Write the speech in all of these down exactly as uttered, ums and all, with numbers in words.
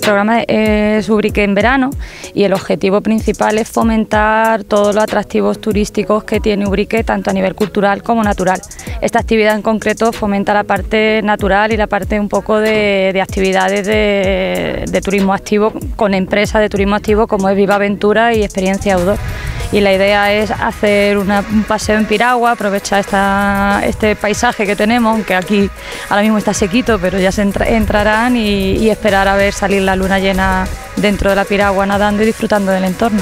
programa es Ubrique en verano y el objetivo principal es fomentar todos los atractivos turísticos que tiene Ubrique, tanto a nivel cultural como natural. Esta actividad en concreto fomenta la parte natural y la parte un poco de, de actividades de, de turismo activo con empresas de turismo activo como es Viva Aventura y Experiencia Outdoor. Y la idea es hacer una, un paseo en piragua, aprovechar esta, este paisaje que tenemos, aunque aquí ahora mismo está sequito, pero ya se entra, entrarán y, y esperar a ver salir la luna llena dentro de la piragua nadando y disfrutando del entorno.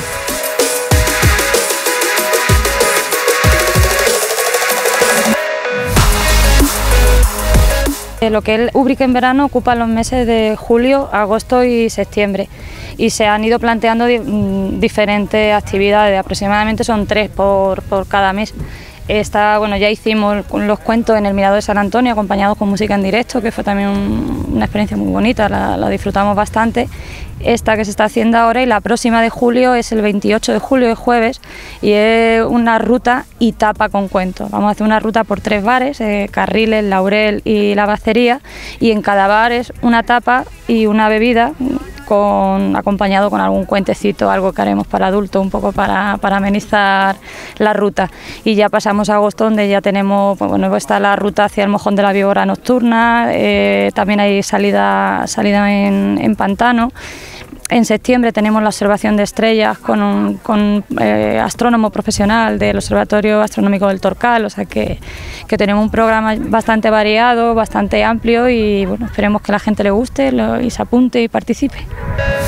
Lo que es Ubrique en verano ocupa los meses de julio, agosto y septiembre y se han ido planteando di diferentes actividades, aproximadamente son tres por, por cada mes. Esta, bueno, ya hicimos los cuentos en el Mirador de San Antonio acompañados con música en directo, que fue también un, una experiencia muy bonita, la, la disfrutamos bastante. Esta que se está haciendo ahora y la próxima de julio es el veintiocho de julio, es jueves, y es una ruta y tapa con cuentos. Vamos a hacer una ruta por tres bares, eh, Carriles, Laurel y La Bacería, y en cada bar es una tapa y una bebida, Con, acompañado con algún cuentecito, algo que haremos para adultos, un poco para, para amenizar la ruta. Y ya pasamos a agosto, donde ya tenemos, pues bueno, está la ruta hacia el Mojón de la Víbora nocturna, eh, también hay salida, salida en, en pantano. En septiembre tenemos la observación de estrellas con un con, eh, astrónomo profesional del Observatorio Astronómico del Torcal, o sea que, que tenemos un programa bastante variado, bastante amplio y bueno, esperemos que a la gente le guste lo, y se apunte y participe.